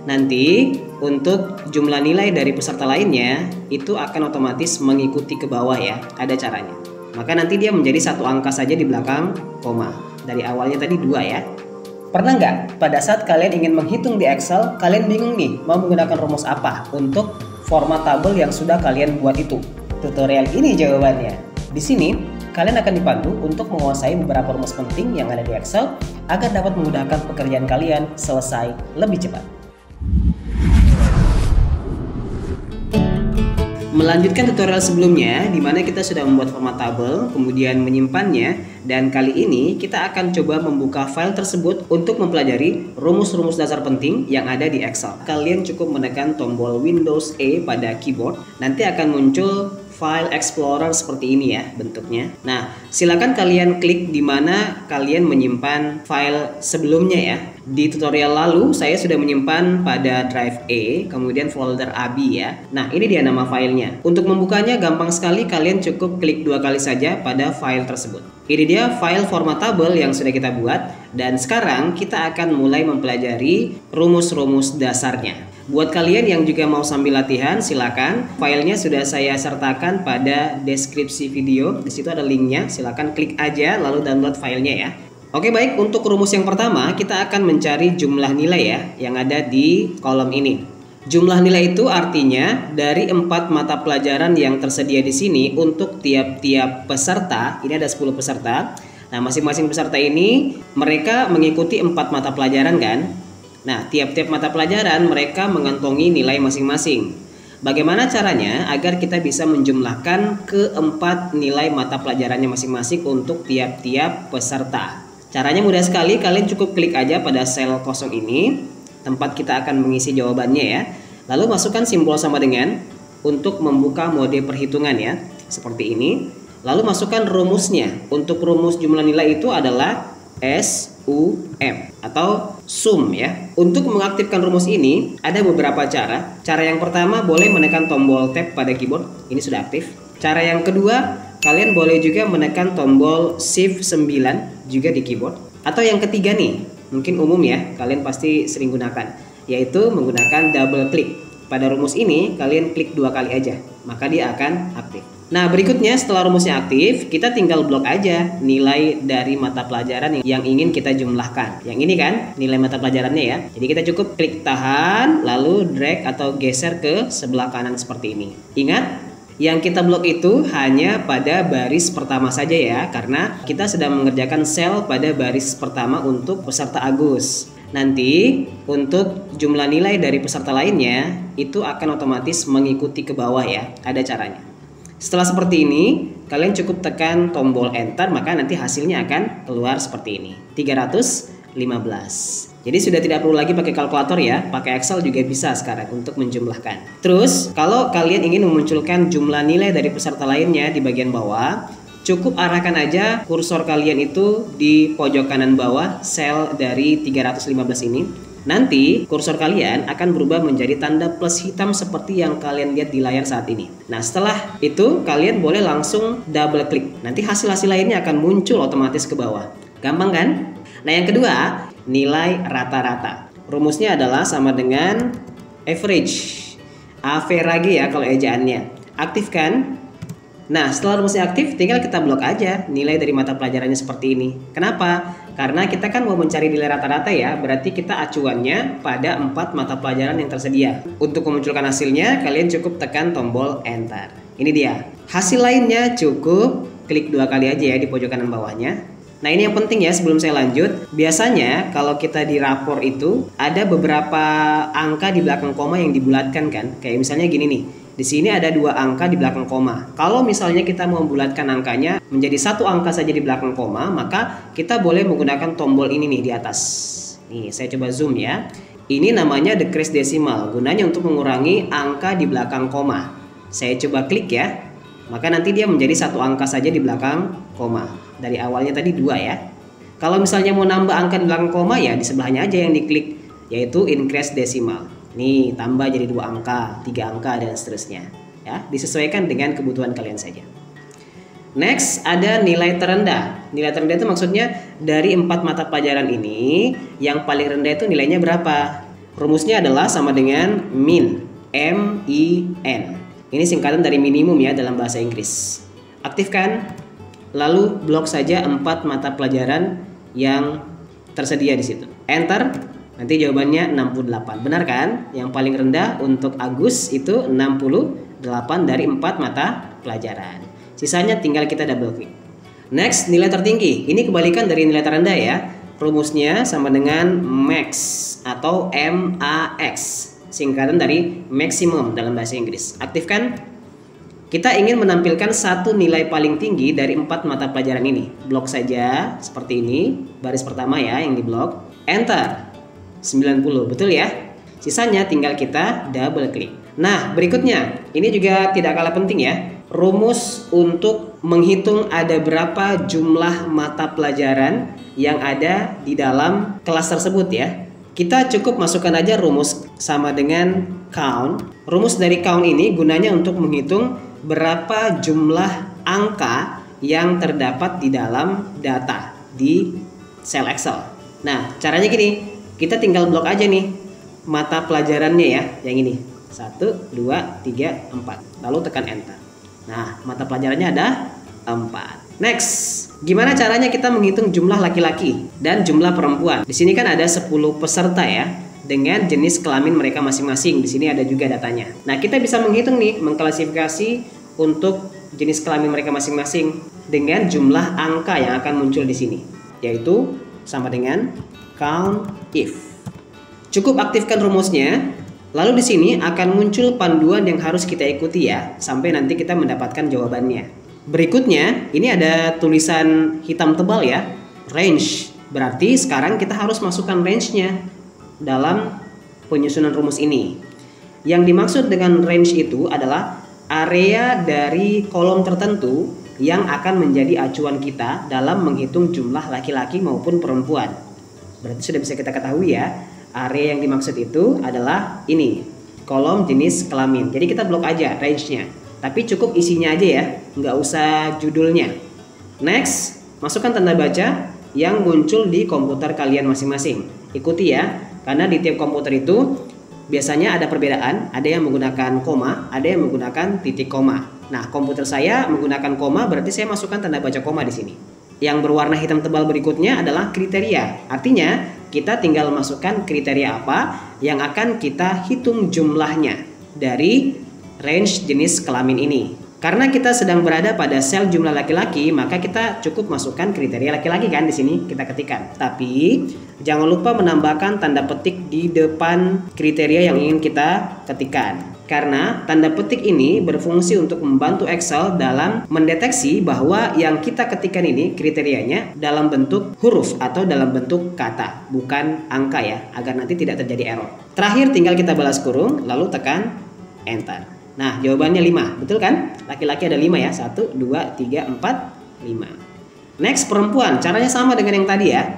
Nanti untuk jumlah nilai dari peserta lainnya itu akan otomatis mengikuti ke bawah ya, ada caranya. Maka nanti dia menjadi satu angka saja di belakang koma. Dari awalnya tadi 2 ya. Pernah nggak pada saat kalian ingin menghitung di Excel, kalian bingung nih mau menggunakan rumus apa untuk format tabel yang sudah kalian buat itu? Tutorial ini jawabannya. Di sini, kalian akan dipandu untuk menguasai beberapa rumus penting yang ada di Excel agar dapat memudahkan pekerjaan kalian selesai lebih cepat. Melanjutkan tutorial sebelumnya di mana kita sudah membuat format tabel, kemudian menyimpannya, dan kali ini kita akan coba membuka file tersebut untuk mempelajari rumus-rumus dasar penting yang ada di Excel. Kalian cukup menekan tombol Windows E pada keyboard, nanti akan muncul file explorer seperti ini ya bentuknya. Nah, silakan kalian klik di mana kalian menyimpan file sebelumnya ya. Di tutorial lalu saya sudah menyimpan pada drive E, kemudian folder AB ya. Nah, ini dia nama filenya. Untuk membukanya gampang sekali, kalian cukup klik 2 kali saja pada file tersebut. Ini dia file format tabel yang sudah kita buat, dan sekarang kita akan mulai mempelajari rumus-rumus dasarnya. Buat kalian yang juga mau sambil latihan, silakan. Filenya sudah saya sertakan pada deskripsi video. Di situ ada linknya. Silakan klik aja lalu download filenya ya. Oke, baik, untuk rumus yang pertama kita akan mencari jumlah nilai ya yang ada di kolom ini. Jumlah nilai itu artinya dari 4 mata pelajaran yang tersedia di sini untuk tiap-tiap peserta. Ini ada 10 peserta. Nah, masing-masing peserta ini mereka mengikuti 4 mata pelajaran kan? Nah, tiap-tiap mata pelajaran mereka mengantongi nilai masing-masing. Bagaimana caranya agar kita bisa menjumlahkan ke-4 nilai mata pelajarannya masing-masing untuk tiap-tiap peserta? Caranya mudah sekali, kalian cukup klik aja pada sel kosong ini, tempat kita akan mengisi jawabannya ya. Lalu masukkan simbol sama dengan untuk membuka mode perhitungan ya, seperti ini. Lalu masukkan rumusnya. Untuk rumus jumlah nilai itu adalah SUM atau sum ya. Untuk mengaktifkan rumus ini ada beberapa cara. Cara yang pertama boleh menekan tombol tab pada keyboard. Ini sudah aktif. Cara yang kedua, kalian boleh juga menekan tombol Shift 9 juga di keyboard. Atau yang ketiga nih, mungkin umum ya, kalian pasti sering gunakan, yaitu menggunakan double klik. Pada rumus ini kalian klik 2 kali aja, maka dia akan aktif. Nah, berikutnya setelah rumusnya aktif, kita tinggal blok aja nilai dari mata pelajaran yang ingin kita jumlahkan. Yang ini kan nilai mata pelajarannya ya. Jadi kita cukup klik tahan, lalu drag atau geser ke sebelah kanan seperti ini. Ingat, yang kita blok itu hanya pada baris pertama saja ya, karena kita sedang mengerjakan sel pada baris pertama untuk peserta Agus. Nanti untuk jumlah nilai dari peserta lainnya itu akan otomatis mengikuti ke bawah ya, ada caranya. Setelah seperti ini, kalian cukup tekan tombol enter, maka nanti hasilnya akan keluar seperti ini, 315. Jadi sudah tidak perlu lagi pakai kalkulator ya, pakai Excel juga bisa sekarang untuk menjumlahkan. Terus, kalau kalian ingin memunculkan jumlah nilai dari peserta lainnya di bagian bawah, cukup arahkan aja kursor kalian itu di pojok kanan bawah sel dari 315 ini. Nanti kursor kalian akan berubah menjadi tanda plus hitam seperti yang kalian lihat di layar saat ini. Nah, setelah itu kalian boleh langsung double klik. Nanti hasil-hasil lainnya akan muncul otomatis ke bawah. Gampang kan? Nah, yang kedua, nilai rata-rata. Rumusnya adalah sama dengan average. Average ya kalau ejaannya. Aktifkan. Nah, setelah rumusnya aktif, tinggal kita blok aja nilai dari mata pelajarannya seperti ini. Kenapa? Karena kita kan mau mencari nilai rata-rata ya, berarti kita acuannya pada 4 mata pelajaran yang tersedia. Untuk memunculkan hasilnya, kalian cukup tekan tombol enter. Ini dia. Hasil lainnya cukup klik 2 kali aja ya di pojok kanan bawahnya. Nah, ini yang penting ya sebelum saya lanjut. Biasanya kalau kita di rapor itu ada beberapa angka di belakang koma yang dibulatkan kan. Kayak misalnya gini nih. Di sini ada 2 angka di belakang koma. Kalau misalnya kita mau membulatkan angkanya menjadi 1 angka saja di belakang koma, maka kita boleh menggunakan tombol ini nih di atas. Nih, saya coba zoom ya. Ini namanya decrease decimal, gunanya untuk mengurangi angka di belakang koma. Saya coba klik ya. Maka nanti dia menjadi 1 angka saja di belakang koma. Dari awalnya tadi 2 ya. Kalau misalnya mau nambah angka di belakang koma ya di sebelahnya aja yang diklik, yaitu increase decimal. Nih, tambah jadi 2 angka, 3 angka, dan seterusnya. Ya, disesuaikan dengan kebutuhan kalian saja. Next, ada nilai terendah. Nilai terendah itu maksudnya dari 4 mata pelajaran ini, yang paling rendah itu nilainya berapa? Rumusnya adalah sama dengan min, M-I-N. Ini singkatan dari minimum ya dalam bahasa Inggris. Aktifkan, lalu blok saja 4 mata pelajaran yang tersedia di situ. Enter, nanti jawabannya 68. Benar kan? Yang paling rendah untuk Agus itu 68 dari 4 mata pelajaran. Sisanya tinggal kita double klik. Next, nilai tertinggi. Ini kebalikan dari nilai terendah ya. Rumusnya sama dengan max atau MAX, singkatan dari maximum dalam bahasa Inggris. Aktifkan. Kita ingin menampilkan satu nilai paling tinggi dari 4 mata pelajaran ini. Blok saja seperti ini, baris pertama ya yang diblok. Enter. 90, betul ya? Sisanya tinggal kita double klik. Nah, berikutnya, ini juga tidak kalah penting ya. Rumus untuk menghitung ada berapa jumlah mata pelajaran yang ada di dalam kelas tersebut ya. Kita cukup masukkan aja rumus sama dengan count. Rumus dari count ini gunanya untuk menghitung berapa jumlah angka yang terdapat di dalam data di sel Excel. Nah, caranya gini, kita tinggal blok aja nih mata pelajarannya ya, yang ini 1, 2, 3, 4, lalu tekan enter. Nah, mata pelajarannya ada 4. Next, gimana caranya kita menghitung jumlah laki-laki dan jumlah perempuan? Di sini kan ada 10 peserta ya, dengan jenis kelamin mereka masing-masing. Di sini ada juga datanya. Nah, kita bisa menghitung nih, mengklasifikasi untuk jenis kelamin mereka masing-masing dengan jumlah angka yang akan muncul di sini, yaitu sama dengan count if. Cukup aktifkan rumusnya, lalu di sini akan muncul panduan yang harus kita ikuti ya, sampai nanti kita mendapatkan jawabannya. Berikutnya, ini ada tulisan hitam tebal ya, range. Berarti sekarang kita harus masukkan range-nya dalam penyusunan rumus ini. Yang dimaksud dengan range itu adalah area dari kolom tertentu yang akan menjadi acuan kita dalam menghitung jumlah laki-laki maupun perempuan. Berarti sudah bisa kita ketahui ya, area yang dimaksud itu adalah ini, kolom jenis kelamin. Jadi kita blok aja range-nya. Tapi cukup isinya aja ya, nggak usah judulnya. Next, masukkan tanda baca yang muncul di komputer kalian masing-masing. Ikuti ya, karena di tiap komputer itu biasanya ada perbedaan. Ada yang menggunakan koma, ada yang menggunakan titik koma. Nah, komputer saya menggunakan koma, berarti saya masukkan tanda baca koma di sini. Yang berwarna hitam tebal berikutnya adalah kriteria. Artinya, kita tinggal masukkan kriteria apa yang akan kita hitung jumlahnya dari range jenis kelamin ini. Karena kita sedang berada pada sel jumlah laki-laki, maka kita cukup masukkan kriteria laki-laki kan di sini kita ketikkan. Tapi jangan lupa menambahkan tanda petik di depan kriteria yang ingin kita ketikkan. Karena tanda petik ini berfungsi untuk membantu Excel dalam mendeteksi bahwa yang kita ketikkan ini kriterianya dalam bentuk huruf atau dalam bentuk kata, bukan angka ya, agar nanti tidak terjadi error. Terakhir tinggal kita balas kurung lalu tekan enter. Nah, jawabannya 5, betul kan? Laki-laki ada 5 ya, 1, 2, 3, 4, 5. Next, perempuan, caranya sama dengan yang tadi ya.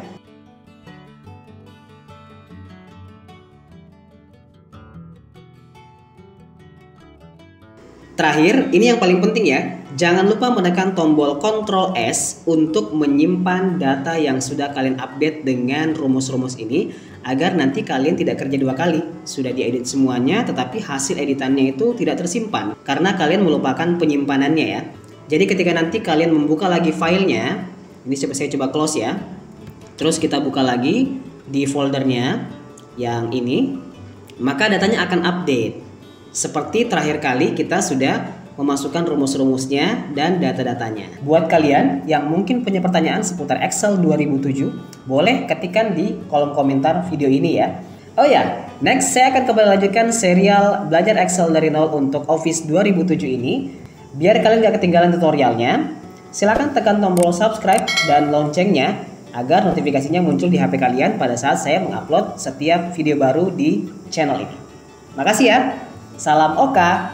Terakhir, ini yang paling penting ya. Jangan lupa menekan tombol Ctrl S untuk menyimpan data yang sudah kalian update dengan rumus-rumus ini, agar nanti kalian tidak kerja 2 kali. Sudah diedit semuanya, tetapi hasil editannya itu tidak tersimpan karena kalian melupakan penyimpanannya ya. Jadi ketika nanti kalian membuka lagi filenya, ini saya coba close ya. Terus kita buka lagi di foldernya yang ini, maka datanya akan update. Seperti terakhir kali kita sudah memasukkan rumus-rumusnya dan data-datanya. Buat kalian yang mungkin punya pertanyaan seputar Excel 2007, boleh ketikkan di kolom komentar video ini ya. Oh ya, next saya akan kembali lanjutkan serial belajar Excel dari nol untuk Office 2007 ini. Biar kalian gak ketinggalan tutorialnya, silahkan tekan tombol subscribe dan loncengnya agar notifikasinya muncul di HP kalian pada saat saya mengupload setiap video baru di channel ini. Makasih ya, salam Oka.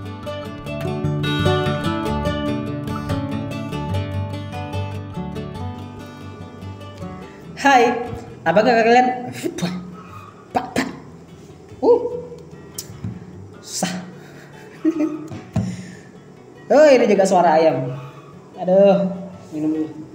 Hai, apakah kalian sah? Oh, ini juga suara ayam. Aduh, minum dulu.